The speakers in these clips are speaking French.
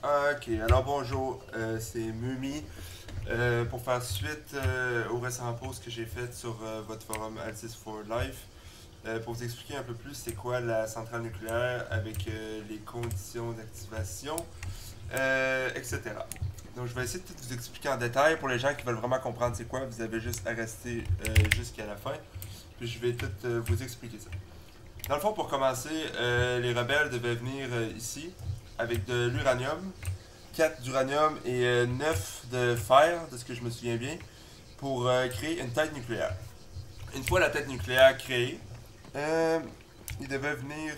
Ok, alors bonjour, c'est Mumi. Pour faire suite au récent post que j'ai fait sur votre forum Altis for Life, pour vous expliquer un peu plus c'est quoi la centrale nucléaire avec les conditions d'activation, etc. Donc je vais essayer de tout vous expliquer en détail. Pour les gens qui veulent vraiment comprendre c'est quoi, vous avez juste à rester jusqu'à la fin. Puis je vais tout vous expliquer ça. Dans le fond, pour commencer, les rebelles devaient venir ici avec de l'uranium, 4 d'uranium et 9 de fer, de ce que je me souviens bien, pour créer une tête nucléaire. Une fois la tête nucléaire créée, euh, ils devaient venir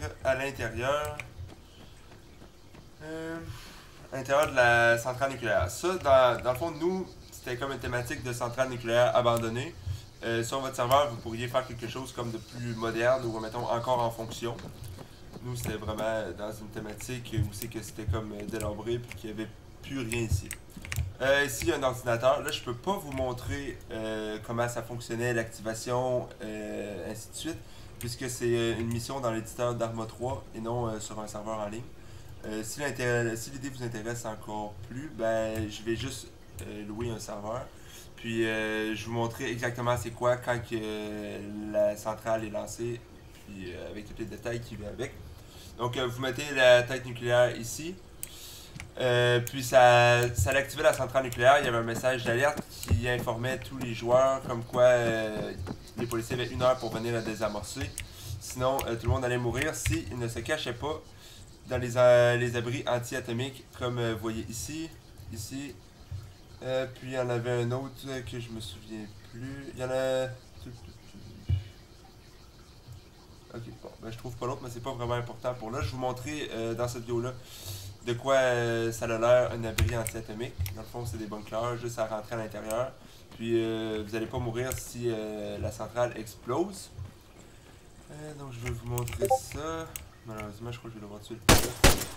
euh, à l'intérieur de la centrale nucléaire. Ça, dans le fond, nous, c'était comme une thématique de centrale nucléaire abandonnée. Sur votre serveur, vous pourriez faire quelque chose comme de plus moderne ou, mettons, encore en fonction. Nous, c'était vraiment dans une thématique où c'est que c'était comme délabré et qu'il n'y avait plus rien ici. Ici, il y a un ordinateur. Là, je peux pas vous montrer comment ça fonctionnait, l'activation, ainsi de suite, puisque c'est une mission dans l'éditeur d'Arma 3 et non sur un serveur en ligne. Si l'idée vous intéresse encore plus, ben, je vais juste louer un serveur. Puis, je vais vous montrer exactement c'est quoi quand que, la centrale est lancée, puis avec tous les détails qui viennent avec. Donc, vous mettez la tête nucléaire ici. Puis ça activait la centrale nucléaire. Il y avait un message d'alerte qui informait tous les joueurs comme quoi les policiers avaient 1 heure pour venir la désamorcer. Sinon, tout le monde allait mourir s'ils ne se cachaient pas dans les abris anti-atomiques, comme vous voyez ici, ici. Puis il y en avait un autre que je me souviens plus. Il y en a. Ok, bon, ben, je trouve pas l'autre, mais c'est pas vraiment important pour là. Je vais vous montrer dans cette vidéo-là de quoi ça a l'air un abri anti-atomique. Dans le fond, c'est des bunkers juste à rentrer à l'intérieur. Puis vous n'allez pas mourir si la centrale explose. Donc je vais vous montrer ça. Malheureusement, je crois que je vais devoir tuer le pilote.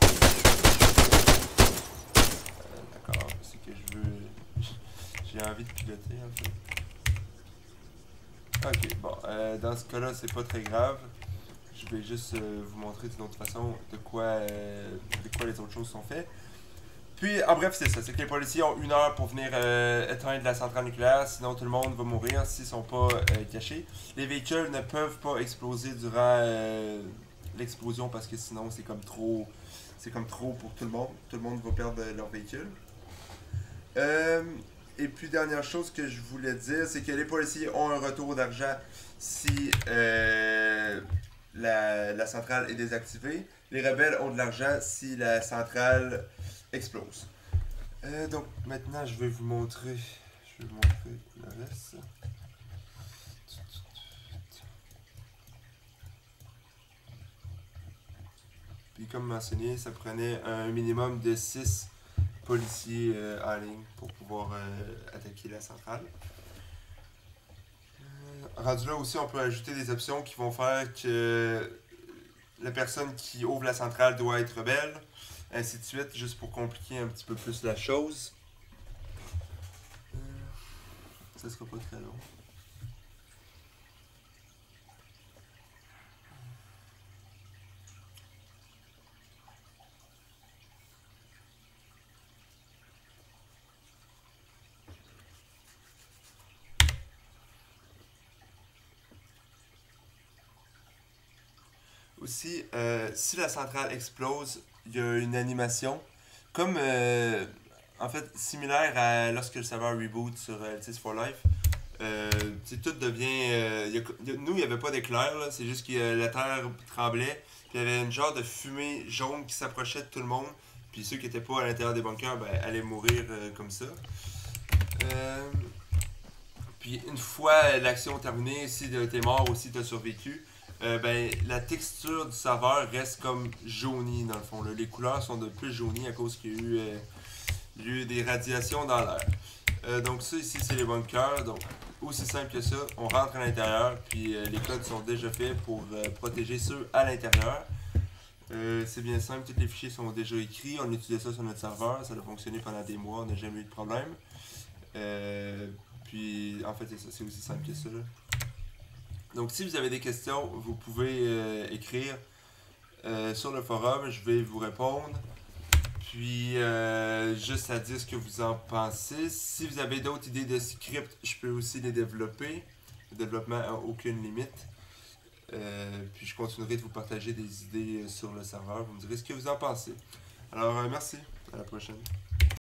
D'accord, c'est que je veux. J'ai envie de piloter en fait. Ok, bon, dans ce cas-là, c'est pas très grave. Je vais juste vous montrer d'une autre façon de quoi les autres choses sont faites. Puis, en bref, c'est ça. C'est que les policiers ont 1 heure pour venir éteindre la centrale nucléaire, sinon tout le monde va mourir s'ils sont pas cachés. Les véhicules ne peuvent pas exploser durant l'explosion parce que sinon c'est comme trop. C'est comme trop pour tout le monde. Tout le monde va perdre leur véhicule. Euh, et puis, dernière chose que je voulais dire, c'est que les policiers ont un retour d'argent si la centrale est désactivée. Les rebelles ont de l'argent si la centrale explose. Donc maintenant je vais vous montrer. Le reste. Puis comme mentionné, ça prenait un minimum de 6 policiers en ligne pour pouvoir attaquer la centrale. Rendu là aussi, on peut ajouter des options qui vont faire que la personne qui ouvre la centrale doit être rebelle, ainsi de suite, juste pour compliquer un petit peu plus la chose. Ça sera pas très long. Aussi, si la centrale explose, il y a une animation, comme en fait similaire à lorsque le serveur reboot sur Altis for Life. Tout devient. Nous, il n'y avait pas d'éclair, c'est juste que la terre tremblait, puis il y avait une genre de fumée jaune qui s'approchait de tout le monde, puis ceux qui n'étaient pas à l'intérieur des bunkers ben, allaient mourir comme ça. Euh, Puis une fois l'action terminée, si t'es mort ou si t'as survécu, ben, la texture du serveur reste comme jaunie dans le fond. Là. Les couleurs sont de plus jaunies à cause qu'il y a eu des radiations dans l'air. Donc ça ici c'est les bunkers. Donc aussi simple que ça, on rentre à l'intérieur, puis les codes sont déjà faits pour protéger ceux à l'intérieur. C'est bien simple, tous les fichiers sont déjà écrits, on utilise ça sur notre serveur, ça a fonctionné pendant des mois, on n'a jamais eu de problème. Puis en fait c'est aussi simple que ça. Là. Donc si vous avez des questions, vous pouvez écrire sur le forum, je vais vous répondre. Puis, juste à dire ce que vous en pensez. Si vous avez d'autres idées de script, je peux aussi les développer. Le développement n'a aucune limite. Puis, je continuerai de vous partager des idées sur le serveur. Vous me direz ce que vous en pensez. Alors, merci. À la prochaine.